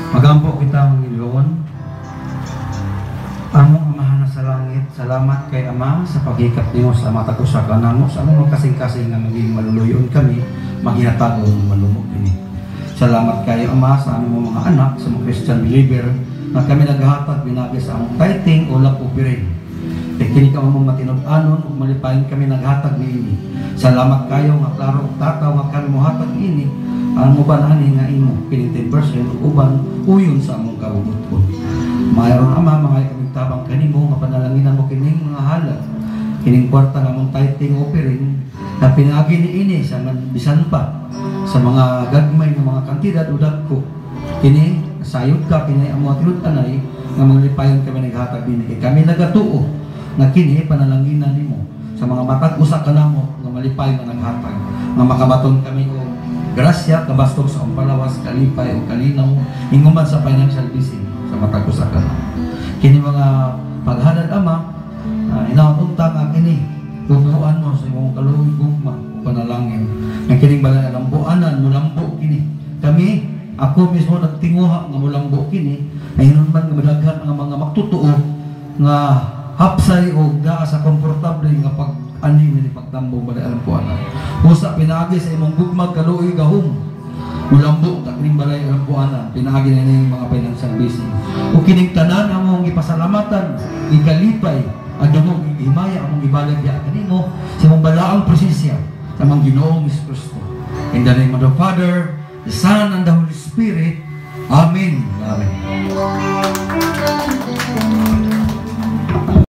Magampo kita ang Ginoo. Among Amahan sa langit, salamat kay Ama sa paghikap nimo sa mata ko sa kanamo sa among kasing-kasing nga maging maluluyon kami, maghinatagong malumog kini. Salamat kayo Ama sa among mga anak, sa mga Christian believer na kami naghahatag binagi sa among tithing o lapupirin. Kini ka mong matinud-anon ug malipayon kami naghatag niini. Salamat kayo nga klaro og tataw nga kami mohatag ini. Ang mubanani nga imo kini 10% ug uban uyon sa among kabubuton. Mayroon Ama mga tabang kanimo nga panalanginan mo kining mga halal kining kwarta nga mong tithing offering na pinaagi niini sa bisan pa sa mga gagmay nga mga kantidad o dagko kini sayod ka kini ang mga tinud-anay nga manglipayon kami naghatag dinhi kay kami nagatuo nga kini panalanginan nimo sa mga matag usa kanamo nga malipay nga naghatag nga makabaton kami og grasya kabastog sa umpalawas kalipay o kalinaw hinguman sa financial blessing sa matag usa kanamo. Kini mga paghalad Ama, inaunta nga kini tubuan mo sa imong kaluoy gugma o panalangin. Nga kining balay lambuanan mulambo kini. Kami ako mismo nagtinguha nga mulambo kini. Ayun man nga madaghan ang mga magtutuo nga hapsay o gaa sa komportable nga pag-ani ni pagtambo balay lambuanan. Usa pinaagi sa imong gugma kaluoy gahom. Mulambo ta kining balay lambuanan pinaagi na ning mga financial blessing. O kining tanan among gipasalamatan, ikalipay, adungog himaya among ibalag ya kanimo sa imong balaang presensya sa among Ginoong Kristo. In the name of the Father, the Son, and the Holy Spirit. Amen. Amen.